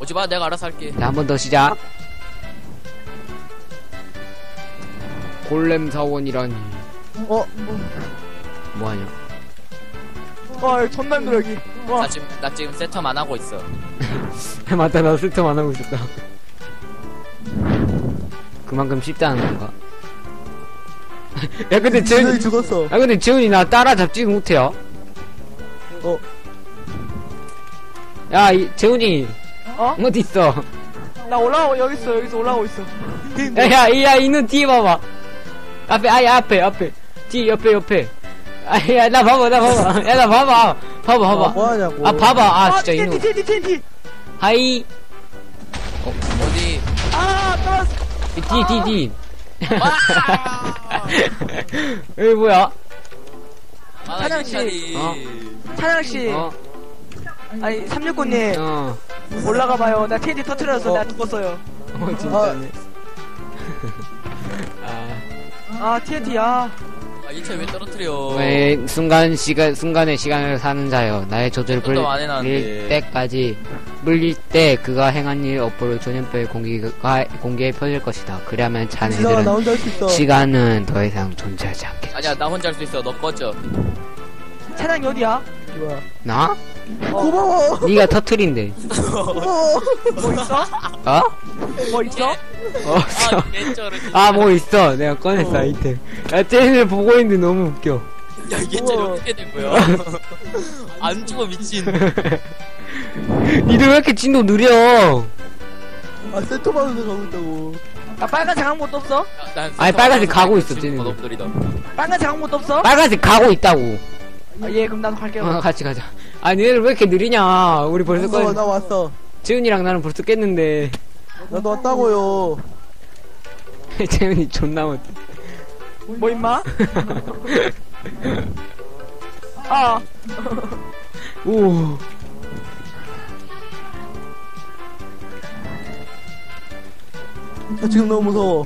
오지마, 내가 알아서 할게. 자, 한 번 더 시작. 골렘 사원이라니. 뭐하냐? 와, 존나 힘들어, 여기. 와. 나 지금 세텀 안 하고 있어. 맞다, 나 스톰 안 하고 있었다. 그만큼 쉽다는 건가? 야, 근데 재훈이 죽었어. 아, 근데 재훈이 나 따라잡지 못해요. 야, 재훈이. 어디 있어? 나 올라가고, 여기서 올라가고 있어. 야, 이는 뒤에 봐봐. 앞에. 뒤에, 옆에. 야, 나 봐봐. 야, 나 봐봐. 봐봐. 뭐하냐고. 아, 봐봐. 진짜 이놈. TNT. 하이. 어디? 떨어졌어. 뒤. 여기 뭐야? 찬양씨. 어? 찬양씨. 아니, 369님. 올라가봐요. 나 TNT 터트려서 내가 죽었어요. 진짜네. TNT야. 일체 왜 떨어뜨려? 왜 순간의 시간을 사는 자여 나의 저주를 물릴 때 그가 행한 일 업보를 조년뼈에 공개에 펴질 것이다. 그러면 자네들은 나 혼자 할 수 있어. 시간은 더 이상 존재하지 않겠지. 아니야, 나 혼자 할 수 있어. 너 꺼져. 찬양이 어디야? 뭐야. 나? 고마워. 네가 터트린데. 뭐 있어? 어? 뭐 있어? 없어. 개쩔어. 뭐 있어. 내가 꺼냈어 아이템. 야, 쟤네들 보고 있는데 너무 웃겨. 야, 개쩔 어떻게 된 거야? 안 죽어, 미친. 니들 왜 이렇게 진도 느려? 세트 받으러 가고 있다고. 나 빨간색 아무것도 없어? 아니, 빨간색 가고 있어, 쟤는. 빨간색 아무것도 없어? 빨간색 가고 있다고. 예, 그럼 나도 갈게요. 같이 가자. 아니, 니네들 왜 이렇게 느리냐? 우리 벌써 나 왔어. 재훈이랑 나는 벌써 깼는데. 나도 왔다고요. 재훈이 존나 못해. 뭐 임마? 오. 나 지금 너무 무서워.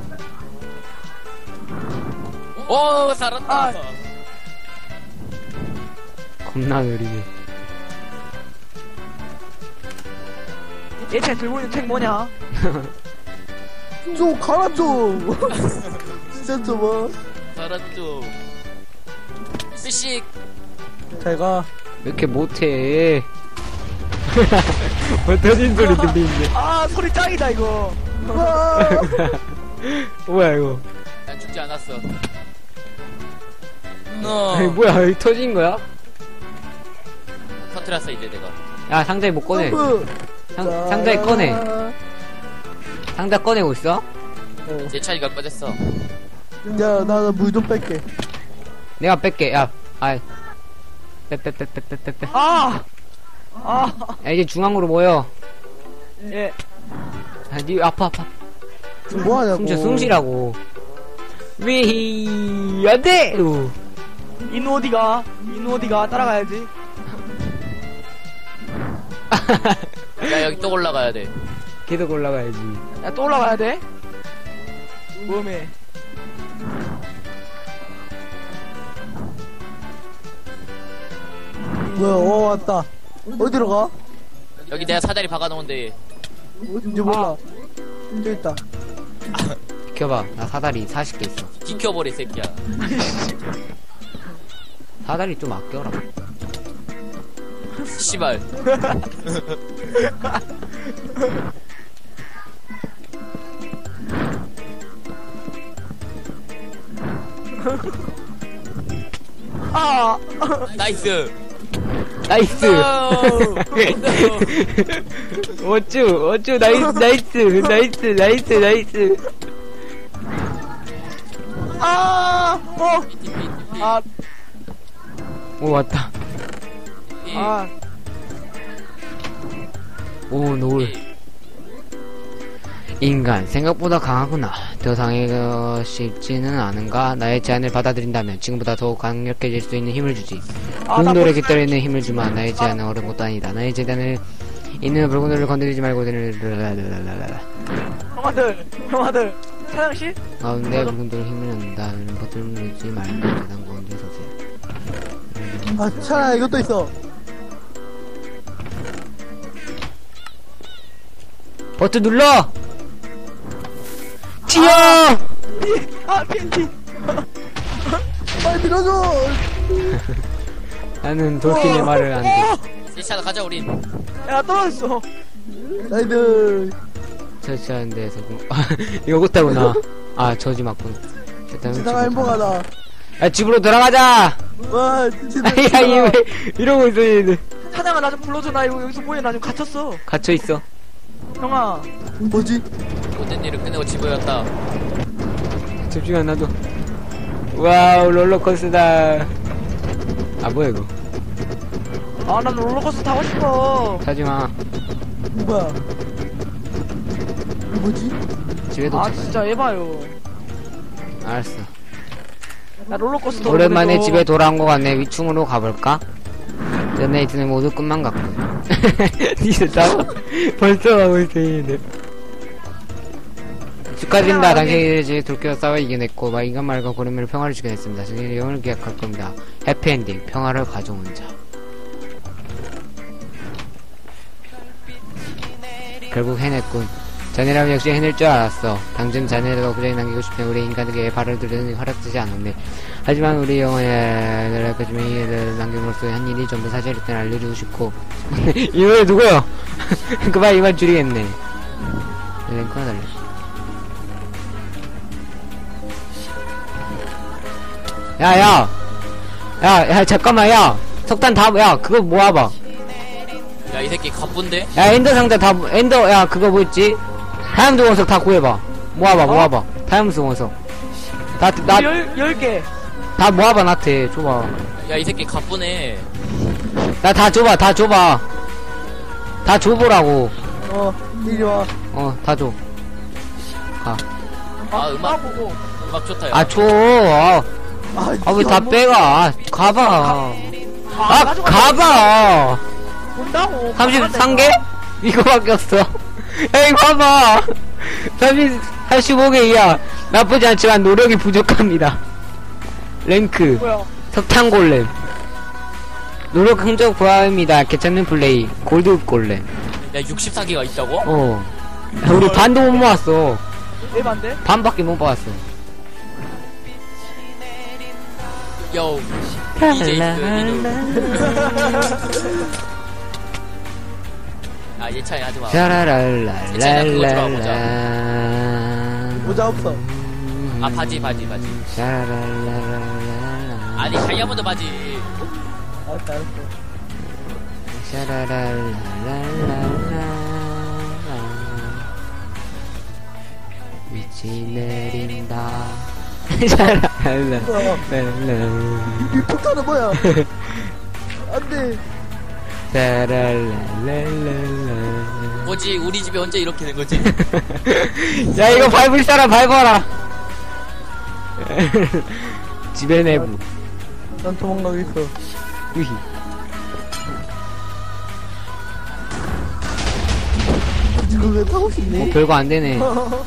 오, 살았다. 겁나 느리네. 얘쟤 들고 있는 책 뭐냐? 좀 가라 좀. 진짜 좀. 살았죠. 피식. 잘 가. 왜 이렇게 못해? 뭐 터진 소리 들리는데. 소리 짱이다 이거. 뭐야 이거? 난 죽지 않았어. 아니, 뭐야 여기 터진 거야? 터트렸어 이제 내가. 야, 상자에 뭐 꺼내. 상자에 꺼내. 상자 꺼내고 있어? 제 차이가 꺼졌어. 야, 나 물 좀 뺄게. 내가 뺄게. 야, 빼. 야, 이제 중앙으로 모여. 예. 야, 니 아파. 지금 뭐 하냐고. 숨 쉬라고. 위히, 안 돼! 인우 어디가? 따라가야지. 야, 여기 또 올라가야 돼. 계속 올라가야지. 야, 또 올라가야 돼? 몸에. 뭐야, 왔다. 어디로 가? 여기 내가 사다리 박아놓은데. 어딘지 몰라. 저기 있다. 비켜봐. 나 사다리 40개 있어. 비켜버려, 이 새끼야. 사다리 좀 아껴라. 씨발. 나이스. 어쭈, 나이스. 오, 왔다. 오, 노을. 인간, 생각보다 강하구나. 더 상해가 쉽지는 않은가? 나의 제안을 받아들인다면 지금보다 더욱 강력해질 수 있는 힘을 주지. 붉은 돌에 깃들어 있는 힘을 주마. 나의 제안은 어려운 것도 아니다. 나의 제안을 있는 붉은 돌을 건드리지 말고 형아들 사장씨? 가운데 붉은 돌 힘을 넣는다. 버틀nu지 말고 계단 가운데 서세요. 차라, 이것도 있어. 버튼 눌러! 뛰어! 아, 팬티. 빨리 밀어줘. 나는 돌핀의 말을 안 돼. 일차나 가자 우린. 야, 떨어졌어. 나이들. 설치하는 데에서 이거 못하구나. 아 저지 맞군. 일단 지나가 행복하다. 야 집으로 돌아가자. 와, 진짜. 야 이거 왜 이러고 있어 얘들. 사장아, 나 좀 불러줘. 나 이거 여기서 뭐해? 나 좀 갇혔어. 갇혀 있어. 형아. 뭐지? 모든 일을 끝내고 집에 왔다. 집중한 나도. 와우 롤러코스터다. 아 뭐야 이거? 아, 난 롤러코스터 타고 싶어. 타지마. 뭐야? 이거 뭐지? 집에 아, 도착. 진짜 에바요. 알았어. 나 롤러코스터. 오랜만에 그래도- 집에 돌아온 것 같네. 위층으로 가볼까? 전 모두 끝만 갔고. 니들 따라 벌써 가고 있어 얘들. 축하드립니다. 당신이 이제 돌기와 싸워 이겨냈고 인간 말과 고래미를 평화를 지켜냈습니다. 당신이 영을 기약할 겁니다. 해피엔딩 평화를 가져온 자. 결국 해냈군. 자네라면 역시 해낼 줄 알았어. 당신 자네가 고장이 남기고 싶네. 우리 인간에게 발을 들이는 허락되지 않았네. 하지만 우리 영혼에 내려까지만 이를 남김으로써 한 일이 전부 사실일 땐 알려주고 싶고. 이 노래 누구요? 그만 이만 줄이겠네. 랭크나 달래. 야, 잠깐만, 야. 석탄 다, 야, 그거 모아봐. 야 이 새끼 가쁜데? 야, 엔더 상자 다, 야, 그거 뭐 있지? 다이아몬드 원석 다 구해봐. 모아봐. 다이아몬드 원석. 다 10개. 다 모아봐, 나한테. 줘봐. 야 이 새끼 가쁘네. 나 다 줘봐. 다 줘보라고. 이리 와. 다 줘. 가. 아 음악 보고. 음악 좋다. 야. 아, 줘. 왜 다 빼가. 가봐. 가봐. 본다고. 33개? 이거밖에 없어. 에이, 봐봐. 35개야. 나쁘지 않지만 노력이 부족합니다. 랭크. 뭐야? 석탄 골렘. 노력 흔적 부하입니다. 괜찮은 플레이. 골드 골렘. 야 64개가 있다고? 우리 반도 못 모았어. 에반데? 반밖에 못 모았어. 요 DJ 그 아 예차이 하지마. 샤라랄랄랄랄라. 모자 없어. 아 바지. 샤라랄랄랄라. 아니 다이아몬드 바지. 알았어. 샤라랄랄랄라. 미치 내린다. 샤라랄랄랄라. 이 폭탄은 뭐야? 안 돼. 샤라랄랄랄라. 뭐지 우리 집에 언제 이렇게 된 거지? 야, 이거 밟을 사람 밟아라. 집에 내부. 난 도망가겠어. 우히. 이거 왜 타고 싶니? 별거 안 되네.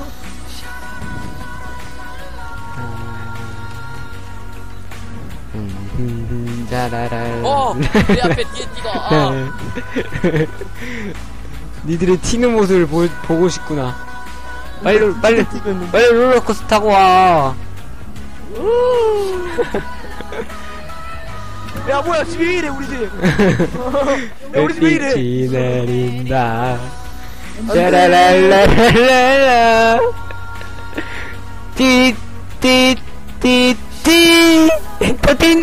짜라랄. 내 앞에 뒤에 띠가. 아. 니들의 튀는 모습을 보고 싶구나. 빨리 롤러코스터 타고 와. 야, 뭐야? 집이 왜 이래, 우리 집? 야, 우리 집 왜 이래? 빛이 내린다. 짜라랄랄랄라. 띠띠띠띠. 터뜨린다.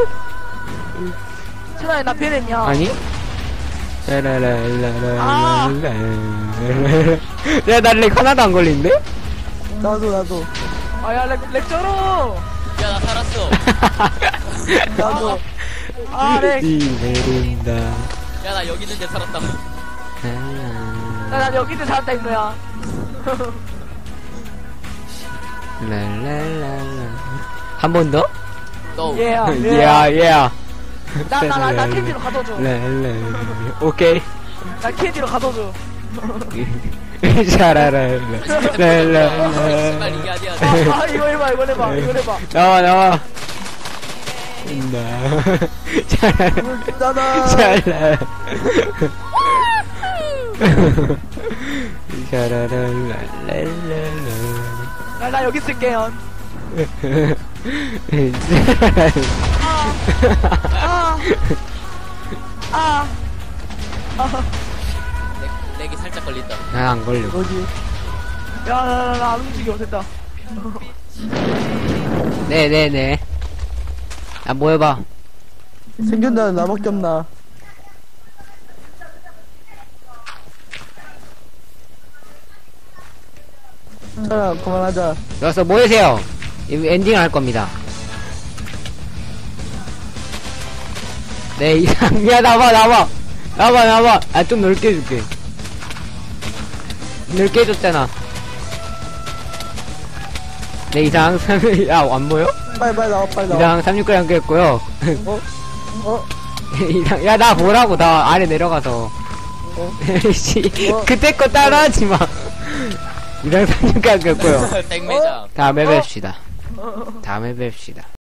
천하에 나 변했냐? 아니? 짜라랄랄랄라. 야, 나 렉 하나도 안 걸린데? 나도. 아, 야, 렉 쩔어! 야 나 살았어. 나도. 아, 렉. 빛이 내린다. 야 나 여기 있는데 살았다. 나 여기 있는 살았다, 이거야. 랄랄랄라. 한 번 더? 너. 야. 나 캔디로 가둬줘. 랄랄. 오케이. 나 캔디로 가둬줘. 샤라랄라. 랄랄라. 씨발 이게 아니야. 아, 이거 해봐. 나와. 나. 나다. 샬라. 샤라랄랄랄랄랄라. 나 여기 있을게요. 아. 아. 아. 렉이 살짝 걸린다. 난안 걸려. 어디? 야, 나안 움직여. 됐다. 네네네. 아, 뭐 해봐. 생존자는 나밖에 없나? 자, 그만하자. 여기서 모이세요. 엔딩을 할 겁니다. 네, 이상. 야, 나봐. 아, 좀 넓게 해줄게. 넓게 해줬잖아. 네, 이상 3, 야, 안 보여? 빨리 나와, 빨리 나와. 이상 36g 연결했고요. 어? 이상, 야, 나 보라고. 나 아래 내려가서. 씨, 그때 거 따라하지 마. 이상 36g 연결했고요. 땡매장. 다음에 뵙시다. 다음에 뵙시다.